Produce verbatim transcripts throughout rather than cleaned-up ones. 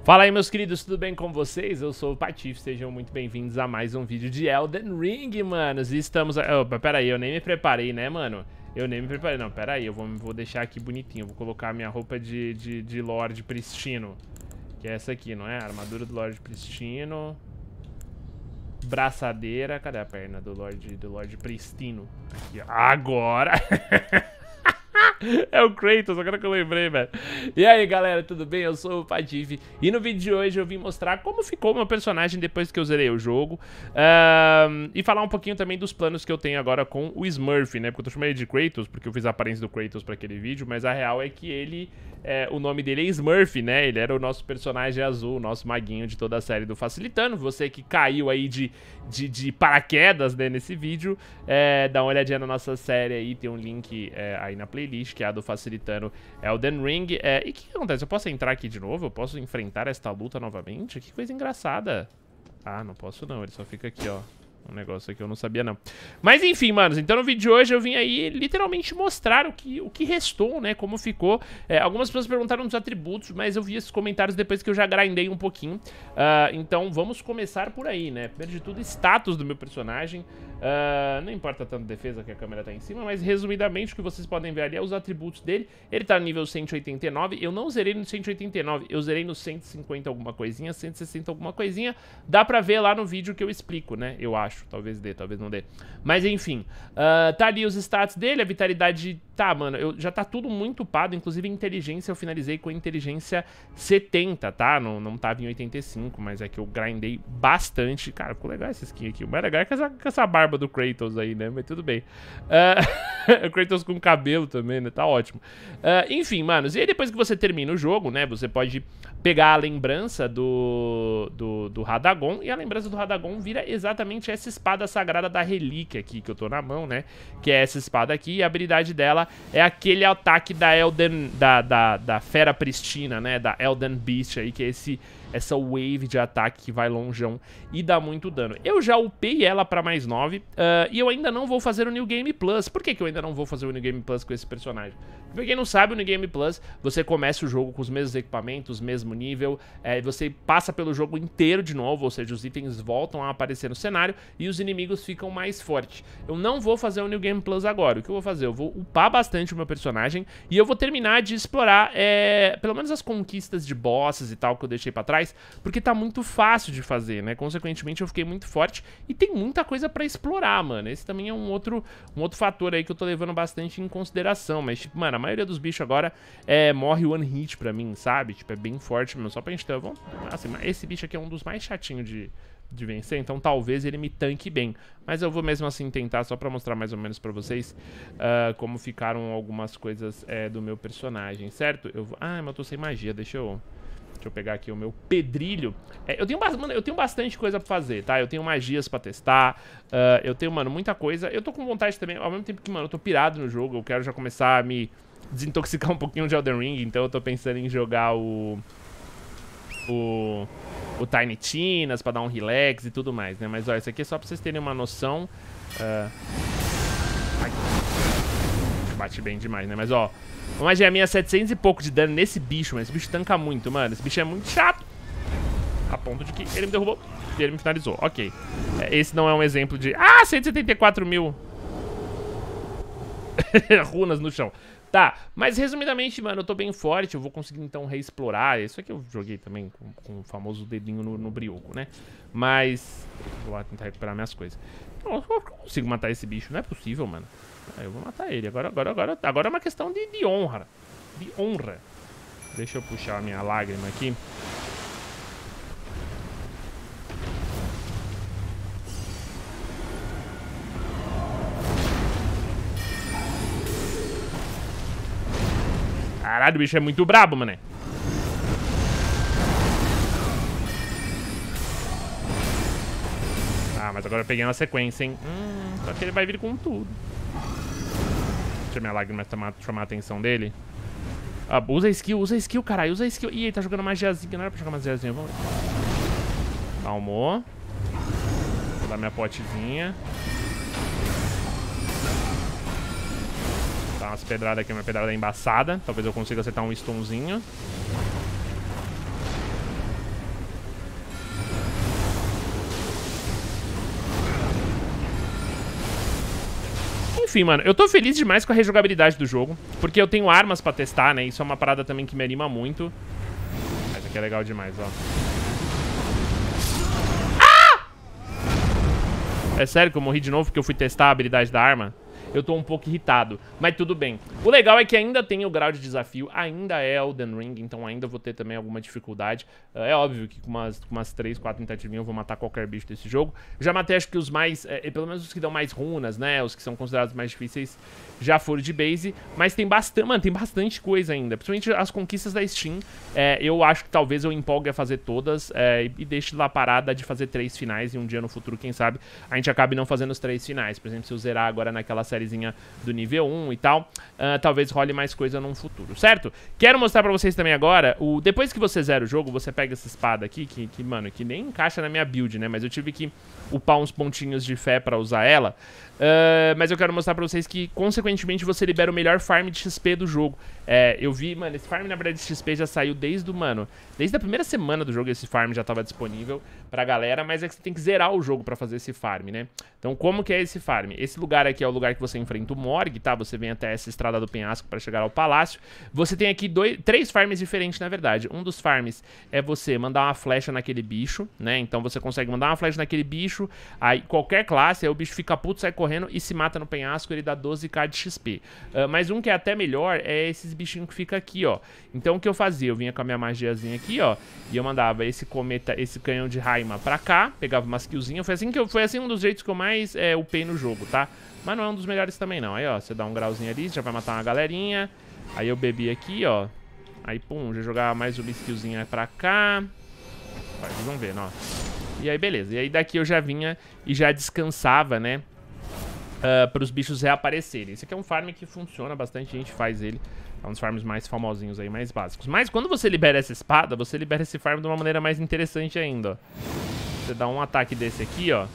Fala aí, meus queridos, tudo bem com vocês? Eu sou o Patife, sejam muito bem-vindos a mais um vídeo de Elden Ring, manos. E estamos... Opa, pera aí, eu nem me preparei, né, mano? Eu nem me preparei, não, pera aí, eu vou, vou deixar aqui bonitinho. Vou colocar a minha roupa de, de, de Lorde Pristino, que é essa aqui, não é? Armadura do Lorde Pristino. Braçadeira, cadê a perna do Lorde, do Lorde Pristino? Aqui, ó. Agora! É o Kratos, agora que eu lembrei, velho. E aí, galera, tudo bem? Eu sou o Patife. E no vídeo de hoje eu vim mostrar como ficou o meu personagem depois que eu zerei o jogo. um, E falar um pouquinho também dos planos que eu tenho agora com o Smurf, né? Porque eu tô chamando ele de Kratos, porque eu fiz a aparência do Kratos pra aquele vídeo. Mas a real é que ele... É, o nome dele é Smurf, né? Ele era o nosso personagem azul, o nosso maguinho de toda a série do Facilitando. Você que caiu aí de, de, de paraquedas, né, nesse vídeo, é, dá uma olhadinha na nossa série aí, tem um link é, aí na playlist, que é a do Facilitando Elden Ring. É, e o que, que acontece? Eu posso entrar aqui de novo? Eu posso enfrentar esta luta novamente? Que coisa engraçada. Ah, não posso não, ele só fica aqui, ó. Um negócio aqui eu não sabia não. Mas enfim, manos, então no vídeo de hoje eu vim aí literalmente mostrar o que, o que restou, né, como ficou. É, algumas pessoas perguntaram dos atributos, mas eu vi esses comentários depois que eu já grindei um pouquinho. uh, Então vamos começar por aí, né. Primeiro de tudo, status do meu personagem. uh, Não importa tanto defesa, que a câmera tá em cima, mas resumidamente o que vocês podem ver ali é os atributos dele. Ele tá no nível cento e oitenta e nove. Eu não zerei no cento e oitenta e nove, eu zerei no cento e cinquenta alguma coisinha, cento e sessenta alguma coisinha. Dá pra ver lá no vídeo que eu explico, né, eu acho. Talvez dê, talvez não dê. Mas enfim, uh, tá ali os stats dele, a vitalidade... Tá, mano, eu, já tá tudo muito upado, inclusive a inteligência eu finalizei com a inteligência setenta, tá? Não, não tava em oitenta e cinco, mas é que eu grindei bastante. Cara, ficou legal essa skin aqui. O mais legal é com essa, com essa barba do Kratos aí, né? Mas tudo bem. Uh, o Kratos com cabelo também, né? Tá ótimo. Uh, enfim, manos, e aí depois que você termina o jogo, né? Você pode pegar a lembrança do, do, do Radagon, e a lembrança do Radagon vira exatamente essa espada sagrada da relíquia aqui, que eu tô na mão, né? Que é essa espada aqui, e a habilidade dela é aquele ataque da Elden, da, da, da Fera Pristina, né? Da Elden Beast aí, que é esse... essa wave de ataque que vai longeão e dá muito dano. Eu já upei ela pra mais nove, uh, e eu ainda não vou fazer o New Game Plus. Por que que eu ainda não vou fazer o New Game Plus com esse personagem? Pra quem não sabe, o New Game Plus, você começa o jogo com os mesmos equipamentos, mesmo nível, é, você passa pelo jogo inteiro de novo, ou seja, os itens voltam a aparecer no cenário e os inimigos ficam mais fortes. Eu não vou fazer o New Game Plus agora. O que eu vou fazer? Eu vou upar bastante o meu personagem e eu vou terminar de explorar, é, pelo menos as conquistas de bosses e tal que eu deixei pra trás, porque tá muito fácil de fazer, né? Consequentemente, eu fiquei muito forte e tem muita coisa pra explorar, mano. Esse também é um outro, um outro fator aí que eu tô levando bastante em consideração. Mas, tipo, mano, a maioria dos bichos agora é, morre one hit pra mim, sabe? Tipo, é bem forte mesmo, só pra gente ter... Vamos, assim, esse bicho aqui é um dos mais chatinhos de, de vencer, então talvez ele me tanque bem. Mas eu vou mesmo assim tentar, só pra mostrar mais ou menos pra vocês uh, como ficaram algumas coisas é, do meu personagem, certo? Eu vou... Ah, mas eu tô sem magia, deixa eu... Deixa eu pegar aqui o meu pedrilho. É, eu, tenho, mano, eu tenho bastante coisa pra fazer, tá? Eu tenho magias pra testar. Uh, eu tenho, mano, muita coisa. Eu tô com vontade também, ao mesmo tempo que, mano, eu tô pirado no jogo. Eu quero já começar a me desintoxicar um pouquinho de Elden Ring. Então eu tô pensando em jogar o... O... O Tiny Tinas pra dar um relax e tudo mais, né? Mas, ó, isso aqui é só pra vocês terem uma noção. Uh... Ai. Bate bem demais, né? Mas, ó... Uma magia minha setecentos e pouco de dano nesse bicho, mas esse bicho tanca muito, mano. Esse bicho é muito chato. A ponto de que ele me derrubou e ele me finalizou. Ok. Esse não é um exemplo de... Ah, cento e setenta e quatro mil. Runas no chão. Tá, mas resumidamente, mano, eu tô bem forte. Eu vou conseguir, então, reexplorar. Isso aqui eu joguei também com, com o famoso dedinho no, no brioco, né? Mas... Vou lá tentar recuperar minhas coisas. Não, eu consigo matar esse bicho. Não é possível, mano. Eu vou matar ele. Agora, agora, agora, agora é uma questão de, de honra. De honra. Deixa eu puxar a minha lágrima aqui. Caralho, o bicho é muito brabo, mané. Ah, mas agora eu peguei uma sequência, hein? Hum, só que ele vai vir com tudo. Deixa minha lágrima chamar, chamar a atenção dele. Ah, usa skill, usa skill, caralho. Usa skill. Ih, ele tá jogando magiazinha. Não era pra jogar magiazinha. Vamos ver. Calmou. Vou dar minha potezinha. Dá umas pedradas aqui, uma pedrada embaçada. Talvez eu consiga acertar um stunzinho. enfim, mano, eu tô feliz demais com a rejogabilidade do jogo, porque eu tenho armas pra testar, né? Isso é uma parada também que me anima muito. Essa aqui é legal demais, ó. Ah! É sério que eu morri de novo porque eu fui testar a habilidade da arma? Eu tô um pouco irritado, mas tudo bem. O legal é que ainda tem o grau de desafio, ainda é Elden Ring, então ainda vou ter também alguma dificuldade. É óbvio que com umas, com umas três, quatro tentativas eu vou matar qualquer bicho desse jogo. Já matei acho que os mais, é, pelo menos os que dão mais runas, né, os que são considerados mais difíceis, já foram de base. Mas tem bastante, mano, tem bastante coisa ainda, principalmente as conquistas da Steam. É, eu acho que talvez eu empolgue a fazer todas é, e, e deixe lá parada de fazer três finais e um dia no futuro, quem sabe, a gente acabe não fazendo os três finais. Por exemplo, se eu zerar agora naquela série do nível um e tal, uh, talvez role mais coisa num futuro, certo? Quero mostrar pra vocês também agora, o, depois que você zera o jogo, você pega essa espada aqui, que, que, mano, que nem encaixa na minha build, né? Mas eu tive que upar uns pontinhos de fé pra usar ela. Uh, mas eu quero mostrar pra vocês que, consequentemente, você libera o melhor farm de X P do jogo. É, eu vi, mano, esse farm, na verdade, de X P já saiu desde o, mano, desde a primeira semana do jogo, esse farm já tava disponível pra galera, mas é que você tem que zerar o jogo pra fazer esse farm, né? Então, como que é esse farm? Esse lugar aqui é o lugar que você enfrenta o Morgue, tá? Você vem até essa estrada do penhasco pra chegar ao palácio. Você tem aqui dois, três farms diferentes, na verdade. Um dos farms é você mandar uma flecha naquele bicho, né? Então, você consegue mandar uma flecha naquele bicho, aí qualquer classe, aí o bicho fica puto, sai correndo e se mata no penhasco, ele dá doze k de X P. Uh, mas um que é até melhor é esses bichinhos que fica aqui, ó. Então o que eu fazia? Eu vinha com a minha magiazinha aqui, ó, e eu mandava esse cometa, esse canhão de Raima pra cá, pegava umas killzinhas. Foi assim que eu, foi assim um dos jeitos que eu mais é, upei no jogo, tá? Mas não é um dos melhores também não. Aí, ó, você dá um grauzinho ali, você já vai matar uma galerinha. Aí eu bebi aqui, ó. Aí, pum, já jogava mais uma skillzinha pra cá. Ó, vocês vão ver, ó. E aí, beleza. E aí daqui eu já vinha e já descansava, né? Uh, para os bichos reaparecerem. Esse aqui é um farm que funciona, bastante gente faz ele. É um dos farms mais famosinhos aí, mais básicos. Mas quando você libera essa espada, você libera esse farm de uma maneira mais interessante ainda, ó. Você dá um ataque desse aqui, ó.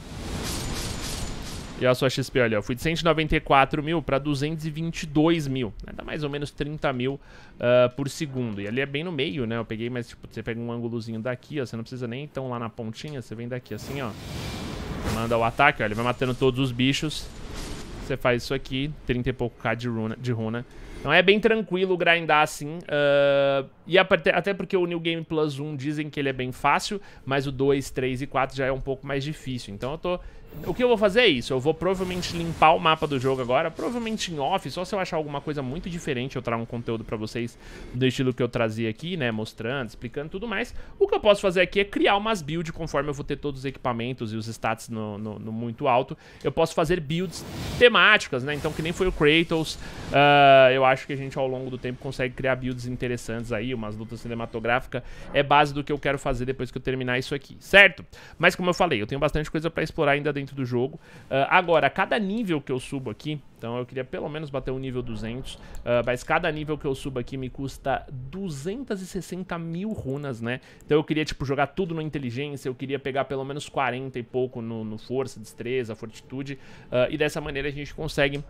E a sua X P, olha, eu fui de cento e noventa e quatro mil para duzentos e vinte e dois mil. Né? Dá mais ou menos trinta mil uh, por segundo. E ali é bem no meio, né? Eu peguei, mas tipo, você pega um ângulozinho daqui, ó. Você não precisa nem tão lá na pontinha. Você vem daqui assim, ó. Manda o ataque, ó. Ele vai matando todos os bichos. Você faz isso aqui, trinta e pouco k de runa, de runa. Então é bem tranquilo grindar assim. Uh, e até porque o New Game Plus um dizem que ele é bem fácil, mas o dois, três e quatro já é um pouco mais difícil. Então eu tô... O que eu vou fazer é isso, eu vou provavelmente limpar o mapa do jogo agora, provavelmente em off, só se eu achar alguma coisa muito diferente, eu trago um conteúdo pra vocês do estilo que eu trazia aqui, né, mostrando, explicando tudo mais. O que eu posso fazer aqui é criar umas builds, conforme eu vou ter todos os equipamentos e os stats no, no, no muito alto, eu posso fazer builds temáticas, né, então que nem foi o Kratos, uh, eu acho que a gente ao longo do tempo consegue criar builds interessantes aí, umas lutas cinematográficas, é base do que eu quero fazer depois que eu terminar isso aqui, certo? Mas como eu falei, eu tenho bastante coisa pra explorar ainda dentro do jogo. Uh, agora, cada nível que eu subo aqui, então eu queria pelo menos bater o nível duzentos, uh, mas cada nível que eu subo aqui me custa duzentos e sessenta mil runas, né? Então eu queria, tipo, jogar tudo no inteligência, eu queria pegar pelo menos quarenta e pouco no, no força, destreza, fortitude, uh, e dessa maneira a gente consegue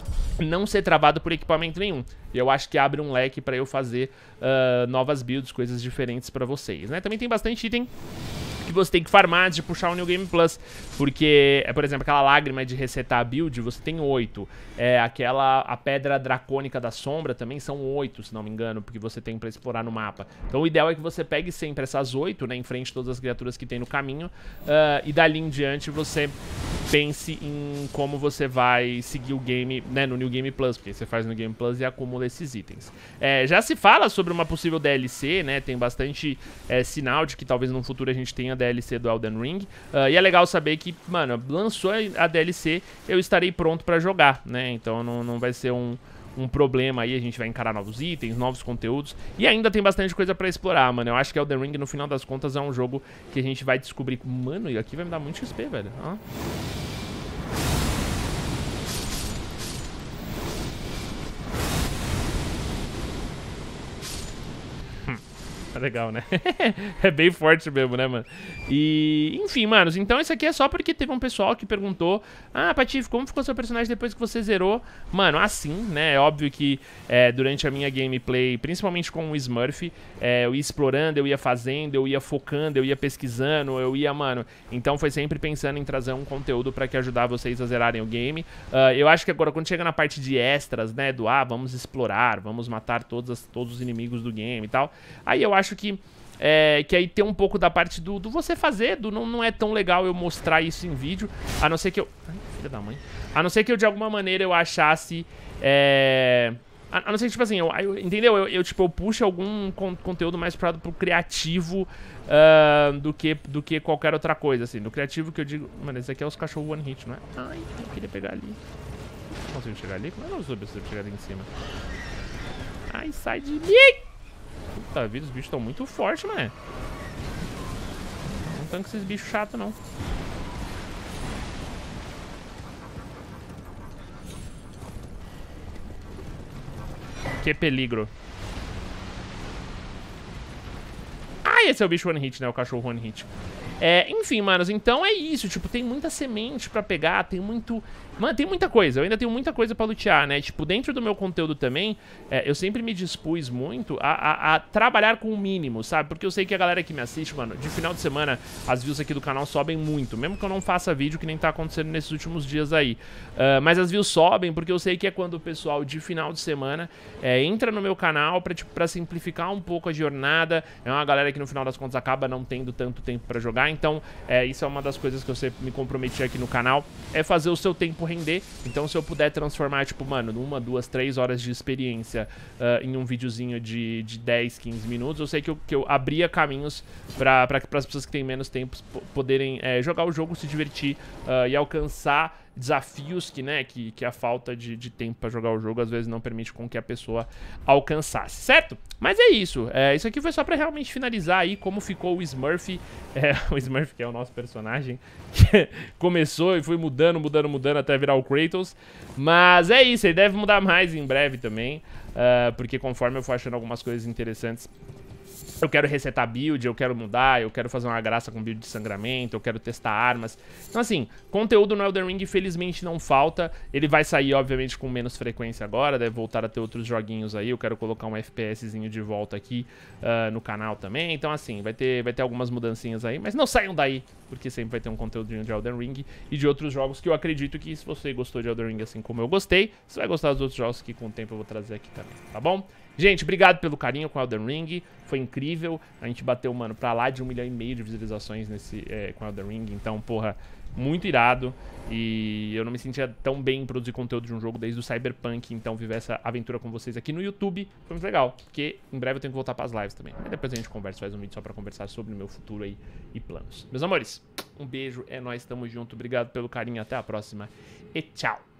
não ser travado por equipamento nenhum. E eu acho que abre um leque pra eu fazer uh, novas builds, coisas diferentes pra vocês, né? Também tem bastante item que você tem que farmar de puxar o New Game Plus, porque, é, por exemplo, aquela lágrima de resetar a build, você tem oito. É, aquela, a pedra dracônica da sombra também são oito, se não me engano, porque você tem pra explorar no mapa. Então o ideal é que você pegue sempre essas oito, né, em frente a todas as criaturas que tem no caminho, uh, e dali em diante você pense em como você vai seguir o game, né, no New Game Plus, porque você faz no Game Plus e acumula esses itens. É, já se fala sobre uma possível D L C, né, tem bastante é, sinal de que talvez no futuro a gente tenha a D L C do Elden Ring, uh, e é legal saber que, mano, lançou a D L C, eu estarei pronto pra jogar, né, então não, não vai ser um, um problema aí, a gente vai encarar novos itens, novos conteúdos, e ainda tem bastante coisa pra explorar, mano. Eu acho que Elden Ring, no final das contas, é um jogo que a gente vai descobrir, mano, e aqui vai me dar muito X P, velho, ó. legal, né? É bem forte mesmo, né, mano? E, enfim, manos, então isso aqui é só porque teve um pessoal que perguntou: ah, Patife, como ficou seu personagem depois que você zerou? Mano, assim, né? É óbvio que é, durante a minha gameplay, principalmente com o Smurf, é, eu ia explorando, eu ia fazendo, eu ia focando, eu ia pesquisando, eu ia, mano... Então foi sempre pensando em trazer um conteúdo pra que ajudar vocês a zerarem o game. Uh, eu acho que agora, quando chega na parte de extras, né? Do, ah, vamos explorar, vamos matar todos, as, todos os inimigos do game e tal. Aí eu acho que... É, que aí tem um pouco da parte do, do você fazer, do não, não é tão legal eu mostrar isso em vídeo, a não ser que eu... Ai, filha da mãe. A não ser que eu, de alguma maneira, eu achasse... É... A, a não ser que, tipo assim, eu, eu, entendeu? Eu, eu, tipo, eu puxo algum con conteúdo mais pro, pro criativo uh, do, que, do que qualquer outra coisa, assim. No criativo que eu digo... Mano, esse aqui é os cachorros one hit, não é? Ai, eu queria pegar ali. Não consigo chegar ali? Como é que eu soube se eu chegar ali em cima? Ai, sai de mim! Puta vida, os bichos estão muito fortes, mano. Não tanco esses bichos chatos, não. Que peligro. Ah, esse é o bicho one hit, né? O cachorro one hit. É, enfim, manos, então é isso. Tipo, tem muita semente pra pegar, tem muito... Mano, tem muita coisa, eu ainda tenho muita coisa pra lutear, né? Tipo, dentro do meu conteúdo também, é, eu sempre me dispus muito a, a, a trabalhar com o mínimo, sabe? Porque eu sei que a galera que me assiste, mano, de final de semana, as views aqui do canal sobem muito. Mesmo que eu não faça vídeo, que nem tá acontecendo nesses últimos dias aí. Uh, mas as views sobem porque eu sei que é quando o pessoal de final de semana é, entra no meu canal pra, tipo, pra simplificar um pouco a jornada. É uma galera que no final das contas acaba não tendo tanto tempo pra jogar. Então, é, isso é uma das coisas que eu sempre me comprometi aqui no canal, é fazer o seu tempo render. Então, se eu puder transformar, tipo, mano, uma, duas, três horas de experiência uh, em um videozinho de, de dez, quinze minutos, eu sei que eu, que eu abria caminhos pra, pra, as pessoas que têm menos tempo poderem é, jogar o jogo, se divertir uh, e alcançar desafios que, né, que, que a falta de, de tempo pra jogar o jogo às vezes não permite com que a pessoa alcançasse, certo? Mas é isso, é, isso aqui foi só pra realmente finalizar aí como ficou o Smurf, é, o Smurf que é o nosso personagem, que começou e foi mudando, mudando, mudando até virar o Kratos, mas é isso, ele deve mudar mais em breve também, uh, porque conforme eu for achando algumas coisas interessantes, eu quero resetar build, eu quero mudar, eu quero fazer uma graça com build de sangramento, eu quero testar armas. Então assim, conteúdo no Elden Ring felizmente não falta. Ele vai sair, obviamente, com menos frequência agora, deve voltar a ter outros joguinhos aí. Eu quero colocar um FPSzinho de volta aqui uh, no canal também. Então assim, vai ter, vai ter algumas mudancinhas aí, mas não saiam daí, porque sempre vai ter um conteúdinho de Elden Ring e de outros jogos que eu acredito que, se você gostou de Elden Ring assim como eu gostei, você vai gostar dos outros jogos que com o tempo eu vou trazer aqui também, tá bom? Gente, obrigado pelo carinho com Elden Ring, foi incrível, a gente bateu, mano, pra lá de um milhão e meio de visualizações nesse, é, com Elden Ring, então, porra, muito irado, e eu não me sentia tão bem em produzir conteúdo de um jogo desde o Cyberpunk, então viver essa aventura com vocês aqui no YouTube foi muito legal, porque em breve eu tenho que voltar pras lives também, mas depois a gente conversa, faz um vídeo só pra conversar sobre o meu futuro aí e planos. Meus amores, um beijo, é nóis, tamo junto, obrigado pelo carinho, até a próxima e tchau!